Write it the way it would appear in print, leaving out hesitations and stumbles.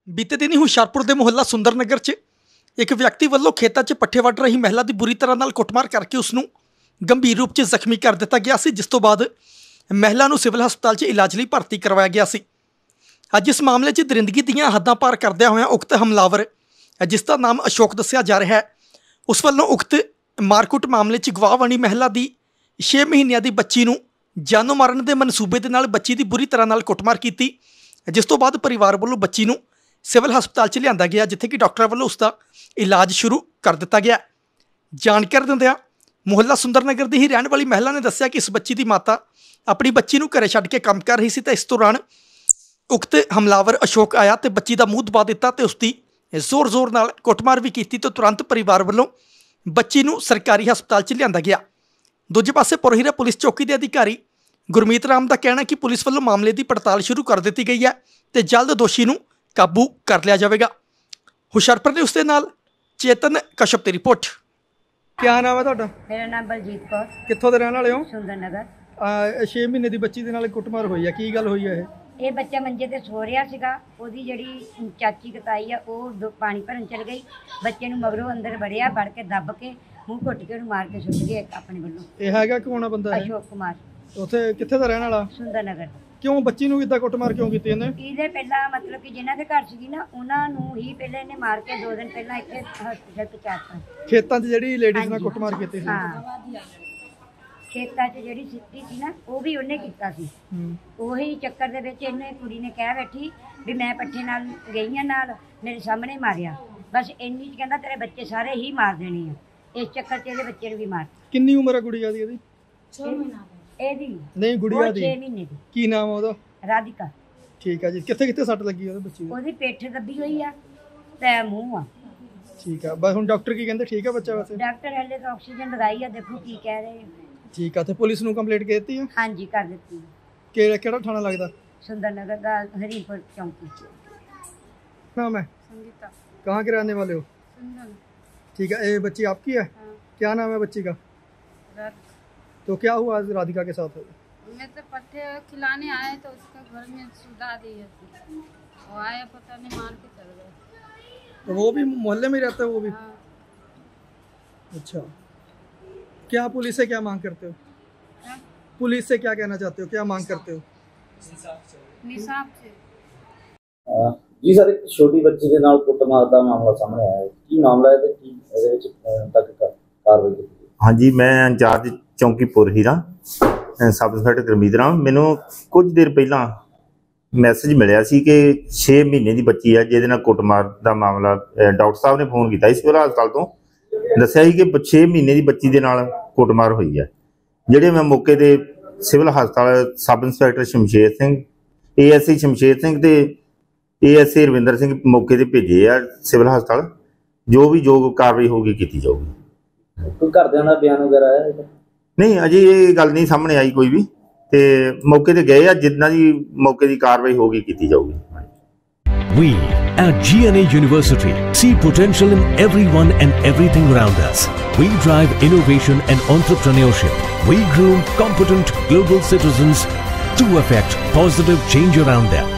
बीते दिन ही हुशियारपुर के मुहल्ला सुंदर नगर च एक व्यक्ति वालों खेतों च पट्ठे वढ़ रही महिला की बुरी तरह नाल कुटमार करके उसनू गंभीर रूप से जख्मी कर दिता गया सी, जिस तो बाद महिला नू सिविल हस्पताल च इलाज लई भर्ती करवाया गया सी। अज इस मामले च दरिंदगी दीयां हद्दां पार करदिआं होइआं उक्त हमलावर, जिसका नाम अशोक दस्सिआ जा रहा है, उस वालों उक्त मारकुट मामले च गवाह बनी महिला की 6 महीनों की बच्ची नू जानों मारन के मनसूबे दे नाल बच्ची की बुरी तरह नाल कुटमार की, जिस तो बाद परिवार वालों बच्ची नू सिविल हस्पताल च लिआंदा गया, जिथे कि डॉक्टर वालों उसका इलाज शुरू कर दिता गया। जानकारी दिंदिआं मुहल्ला सुंदर नगर की ही रहने वाली महिला ने दस्सिआ कि इस बच्ची की माता अपनी बच्ची नू घरे छड्ड के काम कर रही सी ते इस दौरान उक्त हमलावर अशोक आया तो बच्ची का मूँह दबा दिता तो उसकी जोर जोर नाल कुटमार भी की, तो तुरंत परिवार वालों बच्ची नू सरकारी हस्पताल च लिआंदा गया। दूजे पासे पुरहीरा पुलिस चौकी के अधिकारी गुरमीत राम का कहना कि पुलिस वालों मामले की पड़ताल शुरू कर दी गई है तो जल्द दोषी नू काबू कर लिया जाएगा। हुशियारपुर न्यूज़ के नाल चेतन कश्यप की रिपोर्ट। क्या नाम है तुहाडा? मेरा नाम बलजीत कौर। कित्थों दे रहने वाले हो? सुंदर नगर। 6 महीने की बच्ची दे नाल कुटमार हुई है, की गल हुई है? ये बच्चा मंजे ते सो रहा सीगा, ओदी जिहड़ी चाची कताई है वो पानी भरन चल गई, बच्चे नूं मगरों अंदर वड़िया, वड़ के दब के मूँह घुट के उहनूं मार के सुੱਟ गए अपने वल्लों। ਇਹ ਹੈਗਾ ਕੌਣ ਆ ਬੰਦਾ? अशोक कुमार। ਉੱਥੇ ਕਿੱਥੇ ਦਾ ਰਹਿਣ ਵਾਲਾ? सुंदर नगर। ਕਿਉਂ ਬੱਚੀ ਨੂੰ ਕਿੱਦਾਂ ਕੁੱਟਮਾਰ ਕਿਉਂ ਕੀਤੀ ਇਹਨੇ? ਇਹਦੇ ਪਹਿਲਾਂ मतलब कि जिन्हां दे घर सीगी ना ਉਹਨਾਂ ਨੂੰ ਹੀ ਪਹਿਲਾਂ ਇਹਨੇ ਮਾਰ ਕੇ 2 दिन ਪਹਿਲਾਂ ਇੱਥੇ ਹਸਪਤਾਲ ਪਹੁੰਚਾਤਾ। ਖੇਤਾਂ 'ਚ ਜਿਹੜੀ ਲੇਡੀਜ਼ ਨਾਲ ਕੁੱਟਮਾਰ ਕੀਤੀ ਸੀ? ਹਾਂ, ਖੇਤਾਂ 'ਚ ਜਿਹੜੀ ਸਿੱਟੀ ਸੀ ਨਾ ਉਹ ਵੀ ਉਹਨੇ ਕੀਤਾ ਸੀ। ਉਹੀ ਚੱਕਰ ਦੇ ਵਿੱਚ ਇਹਨੇ ਕੁੜੀ ਨੇ ਕਹਿ ਬੈਠੀ ਵੀ ਮੈਂ ਪੱਠੇ ਨਾਲ ਗਈਆਂ ਨਾਲ ਮੇਰੇ ਸਾਹਮਣੇ ਮਾਰਿਆ, ਬਸ ਇੰਨੀ 'ਚ ਕਹਿੰਦਾ ਤੇਰੇ ਬੱਚੇ ਸਾਰੇ ਹੀ ਮਾਰ ਦੇਣੇ ਆ। ਇਸ ਚੱਕਰ 'ਚ ਇਹਦੇ ਬੱਚੇ ਨੂੰ ਵੀ ਮਾਰ। ਕਿੰਨੀ ਉਮਰ ਹੈ ਗੁੜੀਆ ਦੀ ਇਹਦੀ? 6 ਮਹੀਨਾ ਇਹਦੀ ਨਹੀਂ ਗੁੜੀਆ ਦੀ 6 ਮਹੀਨੇ ਦੀ। ਕੀ ਨਾਮ ਆ ਉਹਦਾ? ਰਾਧਿਕਾ। ਠੀਕ ਆ ਜੀ। ਕਿੱਥੇ ਕਿੱਥੇ ਸੱਟ ਲੱਗੀ ਉਹਦੇ ਬੱਚੀ ਦੀ? ਉਹਦੀ ਪਿੱਠ ਦੱਬੀ ਹੋਈ ਆ ਤੇ ਮੂੰਹ ਆ। ਠੀਕ ਆ, ਬਸ ਹੁਣ ਡਾਕਟਰ ਕੀ ਕਹਿੰਦੇ? ਠੀਕ ਆ ਬੱਚਾ? ਵੈਸੇ ਡਾਕਟਰ ਹਲੇ ਤਾਂ ਆਕਸੀਜਨ ਲਗਾਈ ਆ, ਦੇਖੋ ਕੀ ਕਹਿ ਰਹੇ ਆ। ਠੀਕ ਆ, ਤੇ ਪੁਲਿਸ ਨੂੰ ਕੰਪਲੇਂਟ ਕੀਤੀ ਹੈ? ਹਾਂਜੀ ਕਰ ਦਿੱਤੀ। ਕਿਹੜਾ ਥਾਣਾ ਲੱਗਦਾ? सुंदर नगर का हरीपुर चौकी। नाम है? संगीता। कहाँ के रहने वाले हो? सुंदर। ठीक है, ये बच्ची आपकी है? हाँ। क्या नाम है बच्ची का? राधिका। तो क्या हुआ आज राधिका के साथ? मैं तो पट्टे खिलाने आए तो उसका घर में सुधा दी है, वो आया पता नहीं मार के चल गए। तो वो भी मोहल्ले में रहता है वो भी? हाँ। अच्छा, क्या पुलिस से क्या मांग करते हो? हाँ? पुलिस से क्या कहना चाहते हो, क्या मांग करते हो? निशाब से। जी सर, एक छोटी बच्ची के नाल कुटमार का मामला सामने आया है, की मामला है ते की ਇਹਦੇ ਵਿੱਚ ਤੱਕ ਕਾਰਵਾਈ ਕੀਤੀ? ਹਾਂਜੀ, ਮੈਂ ਇੰਚਾਰਜ ਚੌਂਕੀ ਪੁਰਹੀਰਾ ਸਬ ਇੰਸਪੈਕਟਰ ਗੁਰਮੀਤ ਰਾਮ। ਮੈਨੂੰ ਕੁਝ ਦੇਰ ਪਹਿਲਾਂ ਮੈਸੇਜ ਮਿਲਿਆ ਸੀ ਕਿ 6 ਮਹੀਨੇ ਦੀ ਬੱਚੀ ਹੈ ਜਿਹਦੇ ਨਾਲ ਕੁੱਟਮਾਰ ਦਾ ਮਾਮਲਾ। ਡਾਕਟਰ ਸਾਹਿਬ ਨੇ ਫੋਨ ਕੀਤਾ ਇਸ ਵੇਲੇ ਹਸਪਤਾਲ ਤੋਂ, ਦੱਸਿਆ ਸੀ ਕਿ 6 ਮਹੀਨੇ ਦੀ ਬੱਚੀ ਦੇ ਨਾਲ ਕੁੱਟਮਾਰ ਹੋਈ ਹੈ। ਜਿਹੜੇ ਮੈਂ ਮੌਕੇ 'ਤੇ ਸਿਵਲ ਹਸਪਤਾਲ sub inspector Shamsher Singh, ASI Shamsher Singh ਤੇ ASI ਰਵਿੰਦਰ ਸਿੰਘ ਮੌਕੇ 'ਤੇ ਭੇਜੇ ਆ ਸਿਵਲ ਹਸਪਤਾਲ। ਜੋ ਵੀ ਜੋ ਕਾਰਵਾਈ ਹੋਊਗੀ ਕੀਤੀ ਜਾਊਗੀ। ਕੋਈ ਘਰਦਿਆਂ ਦਾ ਬਿਆਨ ਵਗੈਰਾ ਆਇਆ? ਨਹੀਂ, ਅਜੇ ਇਹ ਗੱਲ ਨਹੀਂ ਸਾਹਮਣੇ ਆਈ ਕੋਈ ਵੀ, ਤੇ ਮੌਕੇ 'ਤੇ ਗਏ ਆ, ਜਿੱਦਾਂ ਦੀ ਮੌਕੇ ਦੀ ਕਾਰਵਾਈ ਹੋਊਗੀ ਕੀਤੀ ਜਾਊਗੀ। We at GNA University see potential in everyone and everything around us. We drive innovation and entrepreneurship. We groom competent global citizens to affect positive change around them.